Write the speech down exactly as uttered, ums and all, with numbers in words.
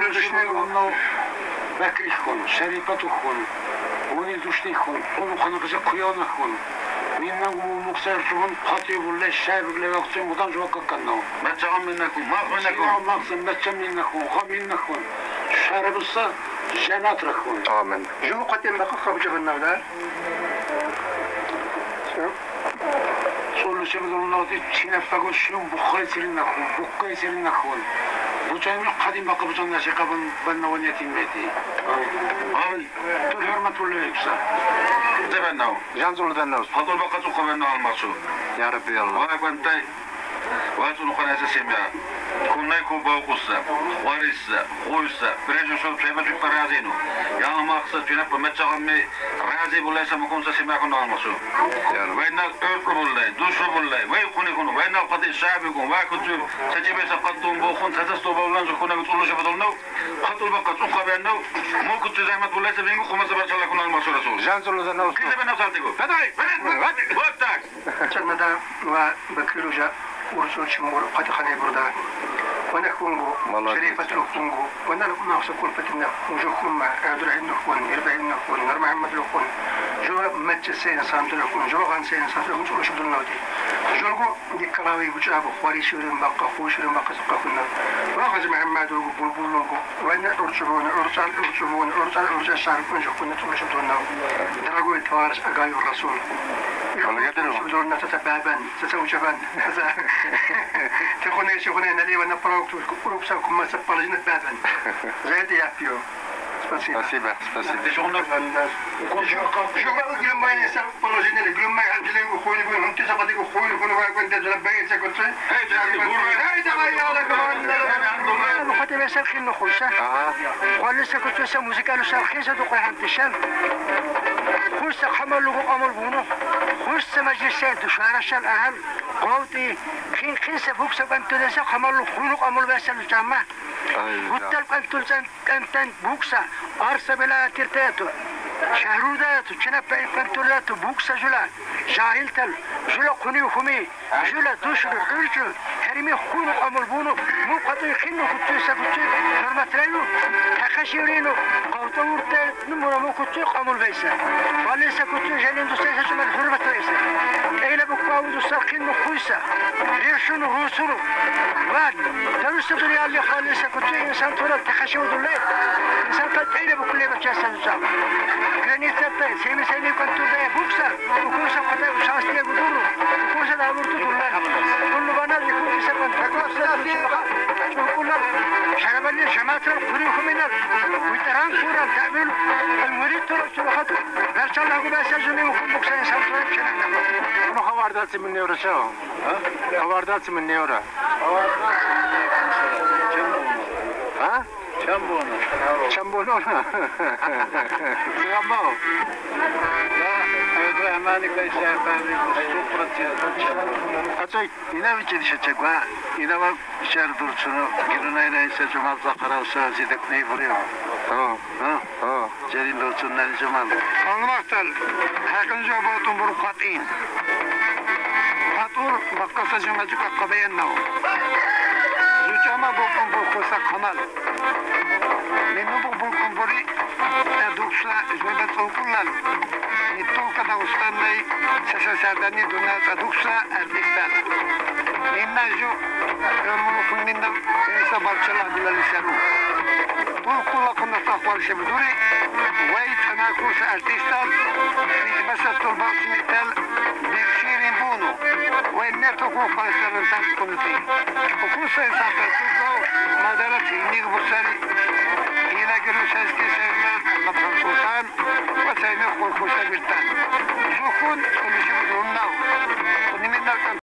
Uni dushni Bakri xon, Sharifat xon, uni dushni xon, uni qanaqasi Quyona xon. Mendan u muxsarjon qatiyullash shaybullash vaqtin mudan javob qilganno. Macham minnakum, ma'minakum. Maqsam macham minnakum, qaminnakum. Sharabsa jannat rakhun. Amin. Jo qatim baqa qabjabnada. Solo shebdullah di chinafagol shum bukhaysirinnakum, bukhaysirinnakum. وجميع قديم بقبض الناس قبل بنوانية ميتي. أي تهرمت ولا يكسر. تبناو. جانزول دناوس. هذول بقى تقبلنا المرسو. يا ربي الله. وأنا كنت وأنتم قناة سميا. كنا يكون باوقسا، وارسا، خويسا، بريجو شو بسيبة تقرأزينو. يا ما أقصد فينا بمتشغمي رازي ولا يسمى سميا كنا المرسو. وين الأرض ولا دوش ولا وين كوني كونو وين القضية الشعب يكون وأكتب تجيب سقطهم بوخون تدستوا بولان كنا بتقولوا شبدلناو. خطوا بقى تنقى بأنه مو كنت زعمت ولا سبينكو خمسة برشلة كنا المرسو رسول. جانزول دناوس. كذا بنوصلتكو. بداي بداي وقتك. كنا دا وبكرو جا. ورسول شمور قد خلي بردا وانا كونغو شريفة الكونغو وانا ما أقصد فتنا وجوكم مع عبد الرحيم نخون يربعين نخون نور محمد نخون جو متى سين سامت نخون جو غان سين سامت نخون شو شو النودي جوكو دي كلاوي بجاب خواري شورين بقى خوي شورين بقى سقفنا واخذ محمد وبلبل نخون وانا أرسلون أرسل أرسلون أرسل أرسل شعب نخون نتوش شو النو درجوا التوارث أجاي الرسول شو تتبابن تتوجبن تخوني شغلنا لي وانا بروكت وكم ما سبر جنة بابن زيد يا بيو спасибо спасибо спасибо شغلنا شو ما قلت لهم ما ينسى بروجينا اللي قلهم ما يعجلين وخوني يقولون هم تسقطي وخوني يقولون واقف انت جلبين سكت هاي جاي هاي تغير وخدي بس الخيل نخوسه ولا سكت بس موسيقى له سالخيسه تقول عن تشان خوش حمل له قمر بونو خوش مجلس دشوار شل اهم قوتي خين خين سبوك سبان تلسا حمل له خلق امر بس الجامع قلت لك انت انت بوكسا ارس بلا ترتاتو شهروداتو چنا پنتولاتو بوكسا جلا جاهلتل جلا قني وخمي جلا دوشر عرجو حرمي خلق امر بونو مو قطي خين كنت سكت حرمت رايو تخشيرينو قوتو ورت نمر مو كنت امر بيسا ولا سكت جالين دوسا شمال حرمت رايسا اين بكاو دوسا خين خويسا ريشون روسرو واد ترست الدنيا اللي خالص كنت انسان ترى تخشوا دولي انسان تايله بكل ما جالس جاب كاني تبع سيمي سيمي كنت ده بوكسر وكوسا قطع شاستي غدورو وكوسا ده ورت دولي كل بنا يكون يسكن تقص كل شربني شماتر فريق منر وتران كورا تعمل المريض ترى شو خط برشا له بس جوني وكم بوكسر انسان ترى كنا انا خواردات من نيورا شو ها خواردات من نيورا ها شامبونا شامبونا شامبو لا هذا مالك ليس فاهم أتوي إنا بيجي شجعوا إنا ما شهر دورشنا كنا إنا إنسان جمال زخرة وسازي دكني فريو اه اه اه جري دورشنا جمال الله تعالى هكذا جابوا برقاتين فاتور بقصة جماجك قبيلنا زوجنا بوكم بوكوسا كمال منو بوكم بري دوكسلا جوابات فوقنا نتوقع دوستاني سسرداني دونا دوكسلا أرديكتان منا جو يومو كننا إنسا برشلا بلا لسانو طول كل كنا تقوال شبدوري ويت أنا كوس أرديكتان في بس الطلبات نتال بيرشيرين بونو وين نتوقع فاسرن تنقلتي وكوس إنسان تنقلتو ما دارت إني بسالي إلى جلوس كسرنا المبهر سلطان وسينخو الخوسة بالتان جوكون ونشوف دوننا ونمنا